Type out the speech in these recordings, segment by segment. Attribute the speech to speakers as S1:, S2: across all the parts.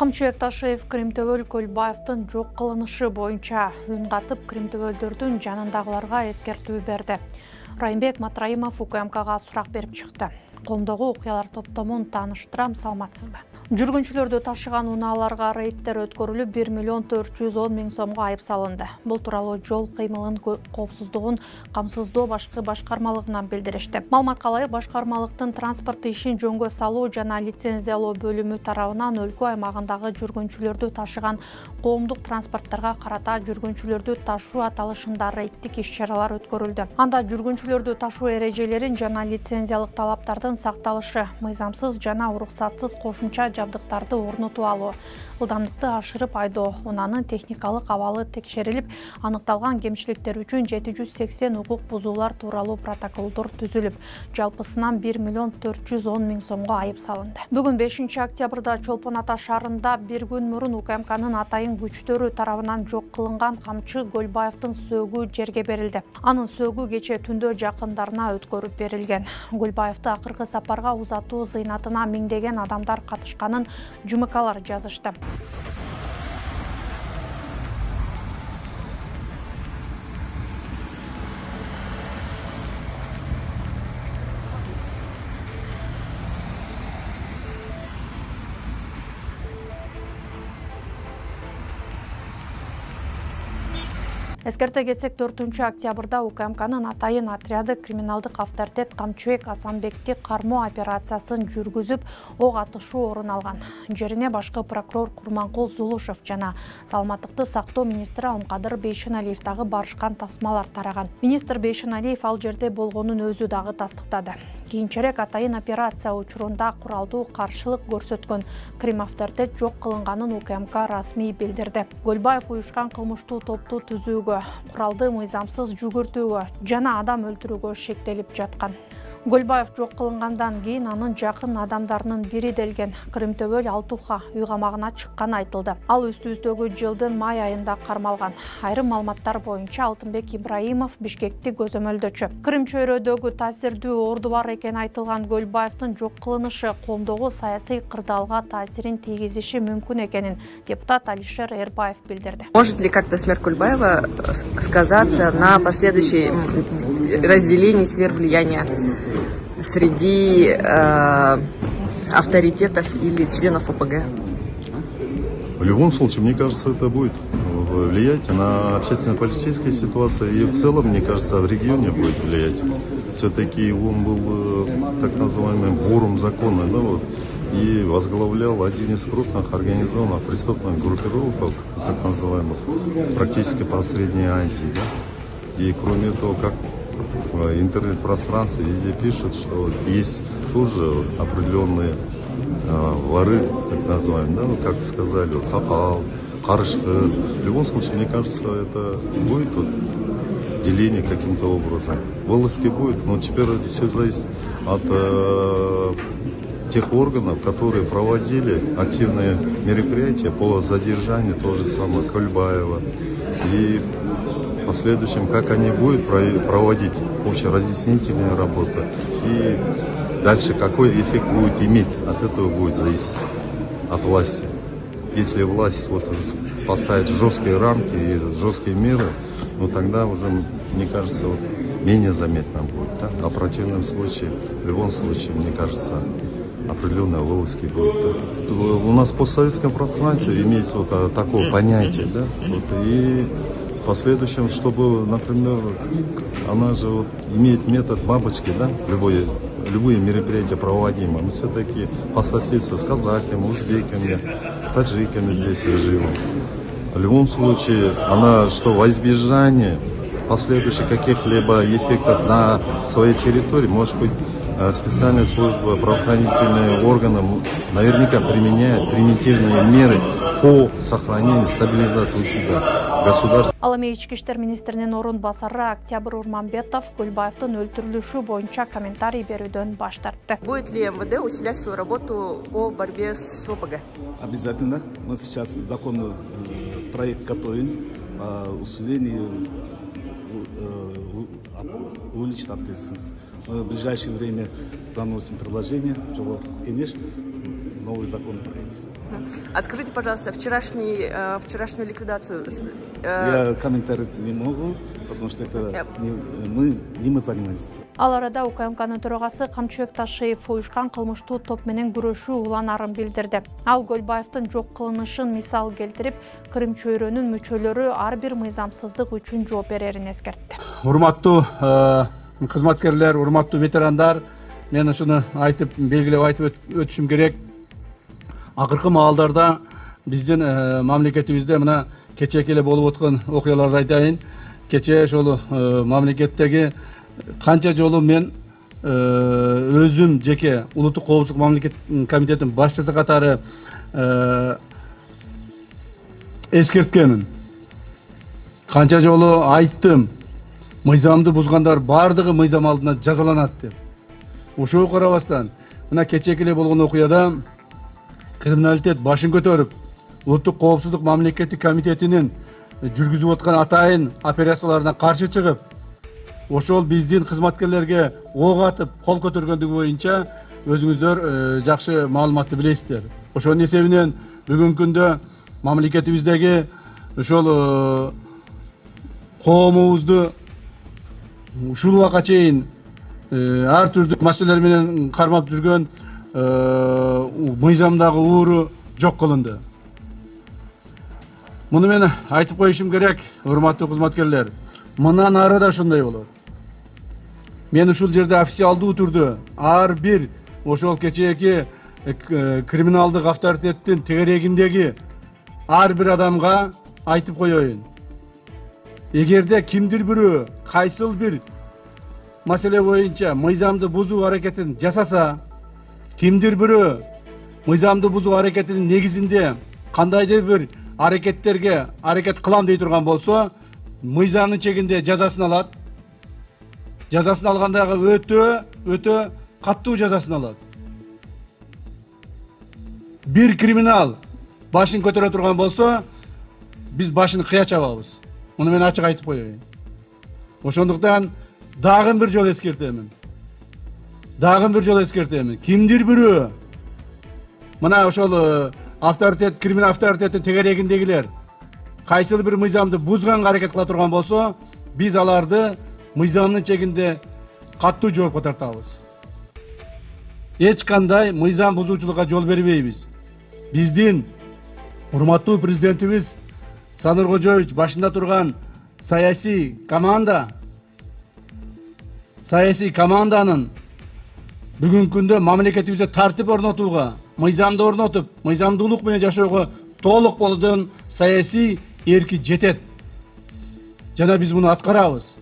S1: Камчыбек Ташиев Кримтөбөл Көлбаевдин жок кылынышы боюнча үн катып Кримтөбөлдөрдүн жанындагыларга эскертүү берди. Райымбек Матраимов УКМКга сурак берип чыкты. Коомдогу окуялар топтомун тааныштырам, саламатсызбы? Жүргүнчүлөрдү ташыган унааларга рейдтер өткөрүлүп 1,410,000 сомго айып салынды. Бул тууралуу жол кыймылын коопсуздугун камсыздоо башкармалыгынан билдиришти. Маалыматка ылайык, башкармалыктын транспорт ишин жөнгө салуу жана лицензиялоо бөлүмү тарабынан өлкө аймагындагы жүргүнчүлөрдү ташыган коомдук транспорттарга карата жүргүнчүлөрдү ташуу аталышында рейдтик иш-чаралар өткөрүлдү. Анда жүргүнчүлөрдү ташуу эрежелерин жана лицензиялык талаптардын сакталышы, мыйзамсыз жана уруксатсыз кошумча жабдыктарды орнотуп алуу, ылдамдыкты ашырып айдоо, унаанын техникалык абалы текшерилип, аныкталган кемчиликтер үчүн 780 укук бузуулар тууралуу протоколдор түзүлүп, жалпысынан 1,410,000 сомго айып салынды. Бүгүн 5 октябрда Чолпон Ата шаарында бир күн мурун УКМКнын атайын күчтөрү тарабынан жок кылынган Камчы Көлбаевдин сөөгү жерге берилди. Анын сөөгү кечээ түндө жакындарына өткөрүп берилген. Көлбаевди акыркы сапарга узатуу зыйнатына миңдеген адамдар катышканын ЖМКлар жазышты. Эскерте кетсек, 4 октябрда УКМКнын атайын отряды криминалдык авторитет Камчыбек Асанбекти кармоо операциясын жүргүзүп, ок атышуу орун алган. Жерине башкы прокурор Курманкул Зулушев жана саламаттыкты сактоо министри Алмкадыр Бейшеналиев дагы барышкан, тасмалар тараган. Министр Бейшеналиев ал жерде болгонун өзү дагы тастыктады. Кийинчерээк атайын операция учурунда куралдуу каршылык көрсөткөн крим авторитет жок кылынганын УКМК расмий билдирди. Көлбаев уюшкан кылмыштуу топту түзүүгө, куралды мыйзамсыз жүгүртүүгө жана адам өлтүрүүгө шектелип жаткан. Көлбаев жок кылынгандан кийин анын жакын адамдарынын бири делген Кримтөбөл Алтуха үй камагына чыкканы айтылды. Ал үстүбүздөгү жылдын май айында кармалган. Айрым маалыматтар боюнча Алтынбек Ибраимов Бишкекти көзөмөлдөчү. Крим чөйрөдөгү таасирдүү орду бар экени айтылган Көлбаевдин жок кылынышы коомдогу саясий кырдаалга таасирин тийгизиши мүмкүн экенин депутат Алишер Эрбаев билдирди.
S2: Может ли как-то смерть Кульбаева сказаться на последующем разделении сфер влияния среди авторитетов или членов ОПГ?
S3: В любом случае, мне кажется, это будет влиять на общественно-политическую ситуацию и в целом, мне кажется, в регионе будет влиять. Все-таки он был так называемым вором закона, да, вот, и возглавлял один из крупных организованных преступных группировок, так называемых, практически по Средней Азии. Да? И кроме того, как в интернет-пространстве везде пишут, что есть тоже определенные воры, так называемые, да, ну, как сказали, вот, Сапал, Карышкы. В любом случае, мне кажется, это будет вот деление каким-то образом. Вылазки будет, но теперь все зависит от тех органов, которые проводили активные мероприятия по задержанию того же самого Кольбаева. И в последующем, как они будут проводить общеразъяснительную работу и дальше какой эффект будет иметь, от этого будет зависеть от власти. Если власть вот поставит жесткие рамки и жесткие меры, ну тогда уже, мне кажется, вот, менее заметно будет. Да? А в противном случае, в любом случае, мне кажется, определенные вылазки будут. Да? У нас в постсоветском пространстве имеется вот такое понятие, да? Вот, и в последующем, чтобы, например, она же вот имеет метод бабочки, да, любые мероприятия проводимые, но все-таки по соседству с казахами, узбеками, таджиками здесь живут. В любом случае, она что, во избежание последующих каких-либо эффектов на своей территории, может быть, специальная служба, правоохранительные органы наверняка применяют примитивные меры по сохранению, стабилизации себя государства.
S1: Ал эми ички иштер министринин орун басары Октябрь Урманбетов Көлбаевдин өлтүрүлүшү боюнча комментарий берүүдөн баш тартты.
S2: Будет ли МВД усилять свою работу по борьбе с ОПГ?
S4: Обязательно. Мы сейчас законный проект готовим по усилению уличной ответственности. Мы в ближайшее время заносим предложение, новый законопроект.
S2: А скажите, пожалуйста, вчерашнюю ликвидацию...
S4: Я комментировать не могу, потому что это не мы занимаемся.
S1: Ал арада УКМКнын төрагасы Камчыбек Ташиев уюшкан кылмыштуу топ менен күрөшүү уланарын билдирди. Ал Көлбаевдин жок кылынышын мисал келтирип, Крым чөйрөнүн мүчөлөрү ар бир мыйзамсыздык үчүн жооп берерин эскертти.
S5: Урматтуу кызматкерлер, урматтуу ветерандар, мен ушуну айтып, белгилеп айтып өтүшүм керек. Акыркы маалдарда биздин мамлекетибизде мына кечээ эле болуп аткан окуяларды айтайын. Кечээ ошол мамлекеттеги канча жолу мен өзүм жеке улуттук коопсуздук мамлекет комитетинин башчысы катары эскерткенмин. Канча жолу айттым, мыйзамды бузгандар бардыгы мыйзам алдында жазаланат деп. Ошого карабастан, мына кечээ эле болгон окуяда криминалитет башын көтөрүп, улуттук коопсуздук мамлекеттик комитетинин жүргүзүп аткан атайын операцияларына каршы чыгып, ошол биздин кызматкерлерге ок атып, кол көтөргөндүгү боюнча өзүңүздөр жакшы маалыматты билесиздер. Ошонун эсебинен бүгүнкү күндө мамлекетибиздеги ошол коомубузду ушул убакка чейин ар түрдүү маселелер менен кармап жүргөн мыйзамдагы ууру жок кылынды. Муну мен айтып коюшум керек, урматтуу кызматкерлер. Мындан ары да ошондой болот. Мен ушул жерде официалдуу түрдө ар бир ошол кечээки криминалдык авторитеттин тегерегиндеги ар бир адамга айтып коеюн. Эгерде кимдир бирөө кайсыл бир маселе боюнча мыйзамды бузуу аракетин жасаса, кимдир бирөө мыйзамды бузуу аракетинин негизинде кандайдыр бир аракеттерге аракет кылам дей турган болсо, мыйзамдын чегинде жазасын алат. Жазасын алгандагы өтө каттуу жазасын алат. Бир криминал башын көтөрө турган болсо, биз башын кыя чабабыз. Муну мен ачык айтып коеюн. Ошондуктан дагы бир жол эскертемин. Кимдир бирөө мына ошол авторитет, криминал авторитеттин тегерегиндегилер кайсыл бир мыйзамды бузганга аракет кыла турган болсо, биз аларды мыйзамдын чегинде каттуу жоопко тартабыз. Эч кандай мыйзам бузуучулукка жол бербейбиз. Биздин урматтуу президентибиз Саныр Кожоевич башында турган саясий команданын бүгүнкү күндө мамлекетибизде тартип орнотууга, мыйзамды орнотуп, мыйзамдуулук менен жашоого толук болгон саясий эрки жетет. Жана биз муну аткарабыз.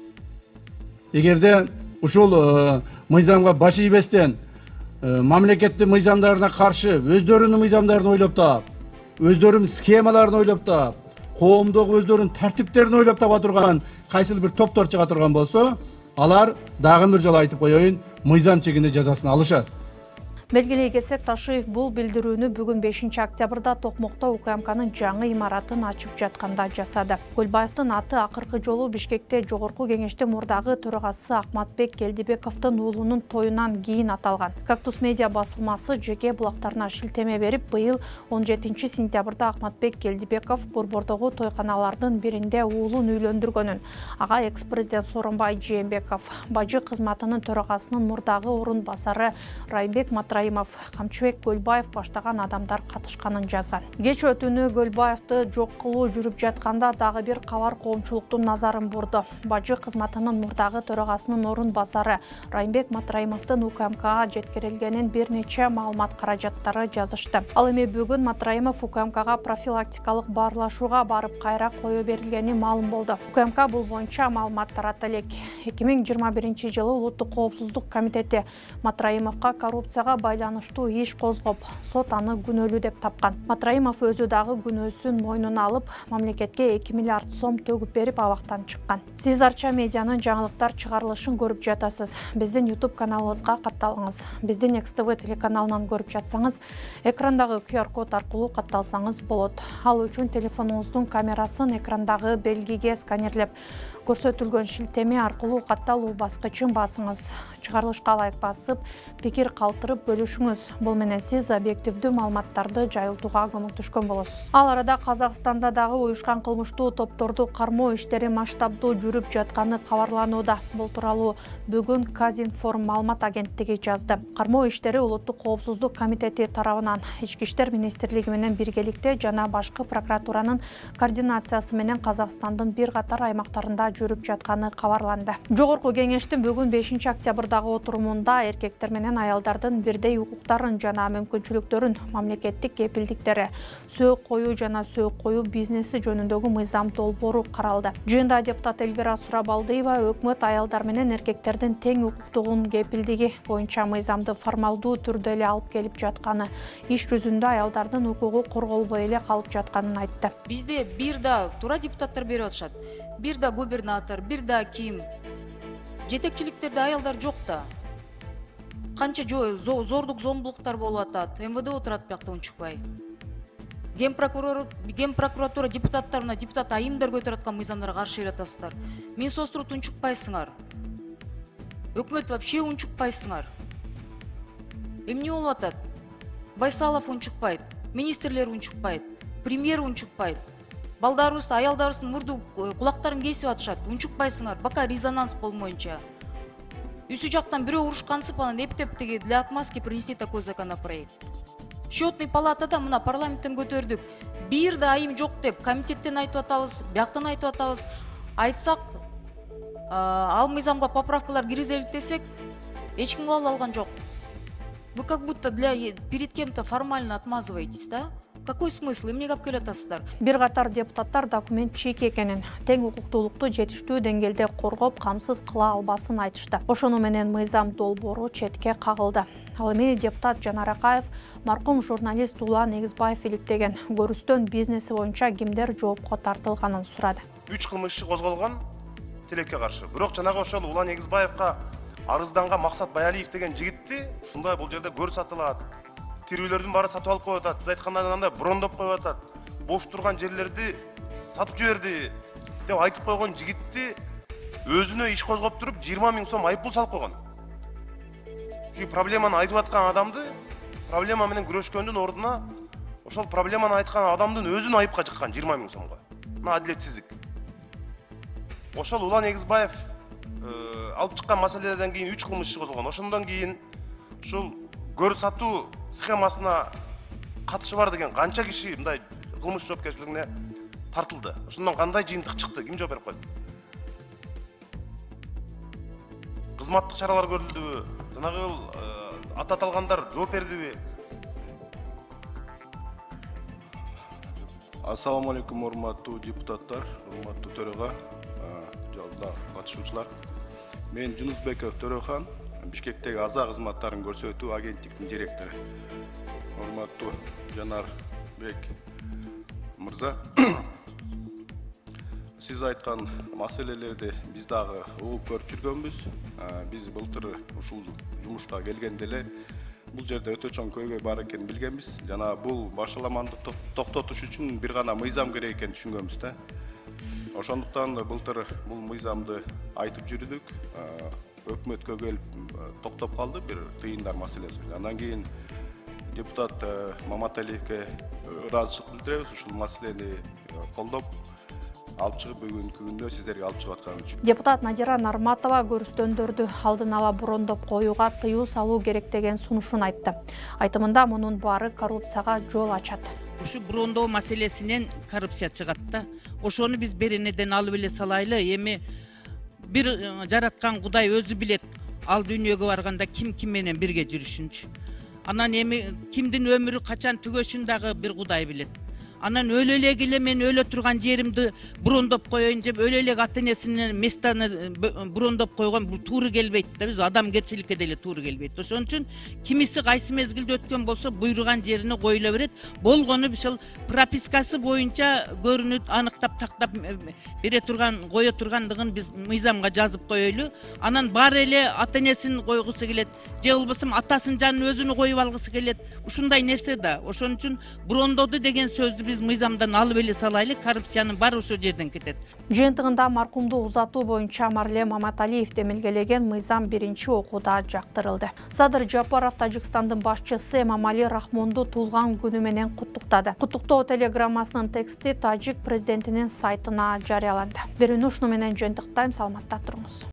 S5: Эгерде ушул мыйзамга баш ийбестен мамлекеттин мыйзамдарына каршы өздөрүнүн мыйзамдарын ойлоп таап, өздөрүнүн схемаларын ойлоп таап, коомдогу өздөрүнүн тартиптерин ойлоп таба турган кайсыл бир топтор чыга турган болсо, алар дагы бир жолу айтып коеюн, мыйзам чегинде жазасын алышат.
S1: Белгилей кетсек, Ташиев бул билдирүүнү бүгүн 5 октябрда Токмокто УКМКнын жаңы имаратын ачып жатканда жасады. Көлбаевдин аты акыркы жолу Бишкекте Жогорку кеңештин мурдагы төрагасы Акматбек Келдибековдун уулунун тоюнан кийин аталган. Кактус медиа басылмасы жеке булактарына шилтеме берип, быйыл 17 сентябрда Акматбек Келдибеков Борбордогу тойканалардын биринде уулун үйлөндүргөнүн, ага экс-президент Сооронбай Жээнбеков, бажы кызматынын төрагасынын мурдагы орун басары Райымбек Матраимов, Камчыбек Көлбаев баштаган адамдар катышканын жазган. Кеч өтүнү Көлбаевди жок кылуу жүрүп жатканда дагы бир кабар коомчулуктун назарын бурду. Бажы кызматынын мурдагы төрагасынын орун басары Райымбек Матраимовдун УКМКга жеткирилгенин бир нече маалымат каражаттары жазышты. Ал эми бүгүн Матраимов УКМКга профилактикалык баарлашууга барып кайра кое берилгени маалым болду. УКМК бул боюнча маалымат тарата элек. 2021 жылы Улуттук коопсуздук комитети Матраимовго коррупцияга байланыштуу иш козгоп, сот аны күнөөлүү деп тапкан. Матраимов өзү дагы күнөөсүн мойнуна алып, мамлекетке 2 миллиард сом төгүп берип абактан чыккан. Сиз Арча медианын жаңылыктар чыгарылышын көрүп жатасыз. Биздин YouTube каналыбызга катталыңыз. Биздин XTV телеканалынан көрүп жатсаңыз, экрандагы QR код аркылуу катталсаңыз болот. Ал үчүн телефонуңуздун камерасын экрандагы белгиге сканерлеп, көрсөтүлгөн шилтеме аркылуу катталуу баскычын басыңыз. чыгарылышка ылайык басып, пикир калтырып бөлүшүңүз. Бул менен сиз объективдүү маалыматтарды жайылтууга көмөктөшкөн болосуз. Ал арада Казакстанда дагы уюшкан кылмыштуу топторду кармоо иштери масштабдуу жүрүп жатканы кабарланууда. Бул тууралуу бүгүн Казинформ маалымат агенттиги жазды. Кармоо иштери Улуттук коопсуздук комитети тарабынан Ички иштер министрлиги менен биргеликте жана башкы прокуратуранын координациясы менен Казакстандын бир катар аймактарында жүрүп жатканы кабарланды. Жогорку кеңештин бүгүн 5 октябрдагы отурумунда эркектер менен аялдардын бирдей укуктарын жана мүмкүнчүлүктөрүн, мамлекеттик кепилдиктери, сөөк коюу жана сөөк коюу бизнеси жөнүндөгү мыйзам долбоору каралды. Жыйында депутат Эльвира Сурабалдиева өкмөт аялдар менен эркектердин тең укуктугун кепилдиги боюнча мыйзамды формалдуу түрдө эле алып келип жатканы, иш жүзүндө аялдардын укугу корголбой эле калып жатканын айтты.
S6: Бизде бир да туура депутаттар берип атышат. Бир да губернатор, бир да ким. Жетекчиликтерде аялдар жок да. Канча зордук зомбулуктар болуп атат. МВД отурат биякта унчукпай. Ген прокуратура депутаттарына депутат айымдар көтөрүп аткан мыйзамдарга каршы берип атасыздар. Минсоцтурут унчукпайсыңар. Өкмөт вообще унчукпайсыңар. Эмне болуп атат? Байсалов унчукпайт, министрлер унчукпайт, премьер унчукпайт. Балдарыбызды, аялдарыбыздын мурду кулактарын кесип атышат. Унчукпайсыңар, бака резонанс болмоюнча. Үсү жактан бирөө урушкансып, анан эптеп для отмазки принести такой законопроект. Счетный палатада мына парламенттен көтөрдүк. Бир да айым жок деп комитеттен айтып атабыз, бияктан айтып атабыз. Айтсак, ал мыйзамга поправкалар киргизелик десек, эч ким кабыл алган жок. Вы как будто перед кем-то формально отмазываетесь, да? Какой смысл? Эмнеге алып келип атасыздар?
S1: Бир катар депутаттар документ чийки экенин, тең укуктуулукту жетиштүү деңгээлде коргоп, камсыз кыла албасын айтышты. Ошону менен мыйзам долбоору четке кагылды. Ал эми депутат Жанар Акаев маркум журналист Улан Эгизбаев иликтеген көрүстөн бизнеси боюнча кимдер жоопко тартылганын сурады.
S7: 3 кылмыш иши козголгон тилекке каршы. Бирок жанагы ошол Улан Эгизбаевка арызданган Максат Баялиев деген жигитти ушундай бул жерде көр сатылат. Тирүүлөрдүн баары сатып алып коюп атат. Сиз айткандай андай брондоп коюп атат. Бош турган жерлерди сатып жиберди деп айтып койгон жигитти өзүнө иш козгоп туруп 20 000 сом айыппул салып койгон. Проблеманы айтып аткан адамды, проблема менен күрөшкөндүн ордуна ошол проблеманы айткан адамдын өзүн айыпка жыккан 20 000 сомго. Мына адилетсиздик. Ошол Улан Эгизбаев алып чыккан маселелерден кийин 3 кылмыш иши козголгон. Ошондон кийин ушул көр сатуу схемасына катышы бар деген канча киши мындай кылмыш жоопкерчилигине тартылды. Ошондон кандай жыйынтык чыкты? Ким жооп берип койду? Кызматтык чаралар көрүлдүбү? Жанагы аты аталгандар жооп бердиби?
S8: Ассаламу алейкум, урматтуу депутаттар, урматтуу төрага, жалпы катышуучулар. Мен Жунусбеков Төрөхан, Бишкектеги аза кызматтарын көрсөтүү агенттиктин директору. Урматтуу Жанар Бек мырза, сиз айткан маселелерди биз дагы угуп көрүп жүргөнбүз. Биз былтыр ушул жумушка келгенде эле бул жерде өтө чоң көйгөй бар экенин билгенбиз. Жана бул башаламанды токтотуш үчүн бир гана мыйзам керек экенин түшүнгөнбүз да. Ошондуктан былтыр бул мыйзамды айтып жүрдүк. Өкмөткө келип токтоп калды бир тыйындар маселеси. Андан кийин депутат Маматалиевке ыраазычылык билдиребиз ушул маселени колдоп алып чыгып бүгүнкү күндө сиздерге алып чыгып аткан үчүн.
S1: Депутат Надира Нарматова көрүстөндөрдү алдын ала брондоп коюуга тыюу салуу керек деген сунушун айтты. Айтымында мунун баары коррупцияга жол ачат.
S9: Ушу брондоо маселесинен коррупция чыгат да. Ошону биз беренеден алып эле салайлы. Эми бир жараткан Кудай өзү билет. Ал дүйнөгө барганда ким менен бирге жүрүшүнчү. Анан эми кимдин өмүрү качан түгөшүн дагы бир Кудай билет. Анан өлө эле келе мен өлө турган жеримди брондоп коеюн деп өлө эле ата-энесинин местаны брондоп койгон бул туура келбейт да. Биз адамгерчиликке деле туура келбейт. Ошон үчүн кимиси кайсы мезгилде өткөн болсо буйруган жерине коюла берет. Болгону ушул пропискасы боюнча көрүнүп аныктап тактап бере турган кое тургандыгын биз мыйзамга жазып коелу. Анан баары эле ата-энесин койгусу келет. Же болбосо атасынын жанын өзүнү коюп алгысы келет. Ушундай нерсе да. Ошон үчүн брондоду деген сөздү биз мыйзамдан алып эле салайлы, коррупциянын баары ошол жерден кетет.
S1: Жыйынтыгында маркумду узатуу боюнча Марле Маматалиев демилгелеген мыйзам биринчи окууда жактырылды. Садыр Жапаров Тажикстандын башчысы Эмомали Рахмонду туулган күнү менен куттуктады. Куттуктоо телеграммасынын тексти тажик президентинин сайтына жарыяланды. Берүүнү ушуну менен жыйынтыктайм, саламатта туруңуз.